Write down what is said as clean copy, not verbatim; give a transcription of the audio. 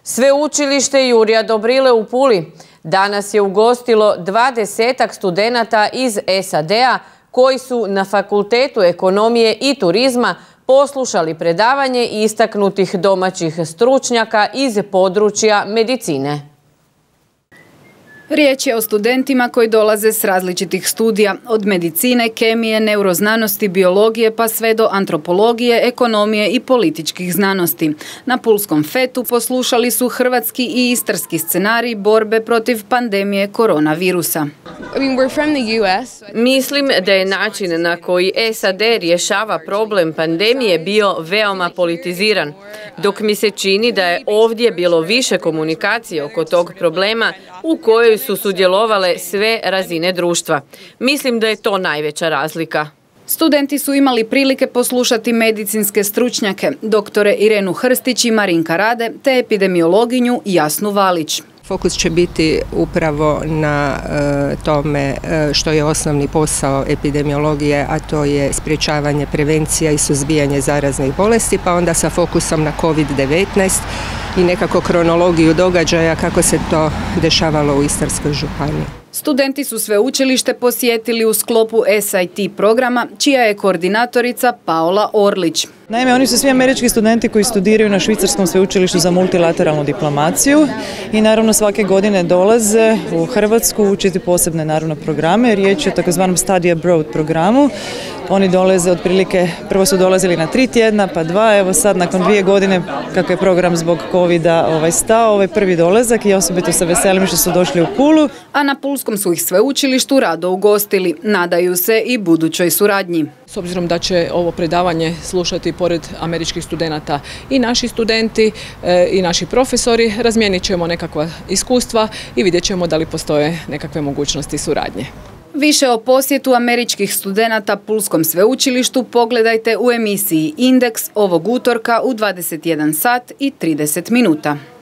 Sveučilište Jurija Dobrile u Puli danas je ugostilo 20 studenata iz SAD-a koji su na Fakultetu ekonomije i turizma poslušali predavanje istaknutih domaćih stručnjaka iz područja medicine. Riječ je o studentima koji dolaze s različitih studija, od medicine, kemije, neuroznanosti, biologije pa sve do antropologije, ekonomije i političkih znanosti. Na Pulskom FET-u poslušali su hrvatski i istarski scenarij borbe protiv pandemije koronavirusa. Mislim da je način na koji SAD rješava problem pandemije bio veoma politiziran, dok mi se čini da je ovdje bilo više komunikacije oko tog problema u kojoj su sudjelovale sve razine društva. Mislim da je to najveća razlika. Studenti su imali prilike poslušati medicinske stručnjake, doktore Irenu Hrstić i Marinka Rade, te epidemiologinju Jasnu Valić. Fokus će biti upravo na tome što je osnovni posao epidemiologije, a to je sprječavanje, prevencija i suzbijanje zaraznih bolesti, pa onda sa fokusom na COVID-19 i nekako kronologiju događaja kako se to dešavalo u Istarskoj županiji. Studenti su sveučilište posjetili u sklopu SIT programa, čija je koordinatorica Paola Orlić. Naime, oni su svi američki studenti koji studiraju na Švicarskom sveučilištu za multilateralnu diplomaciju i naravno svake godine dolaze u Hrvatsku učiti posebne naravno programe. Riječ je o takozvanom Study Abroad programu. Oni dolaze otprilike, prvo su dolazili na 3 tjedna, pa 2, evo sad nakon 2 godine kako je program zbog covida stao, ovaj prvi dolazak i osobito se veselim što su došli u Pulu. A na Pulskom su ih sveučilištu rado ugostili, nadaju se i budućoj suradnji. S obzirom da će ovo predavanje slušati pored američkih studenata i naši studenti i naši profesori, razmijenit ćemo nekakva iskustva i vidjet ćemo da li postoje nekakve mogućnosti suradnje. Više o posjetu američkih studenata Pulskom sveučilištu pogledajte u emisiji Indeks ovog utorka u 21 sat i 30 minuta.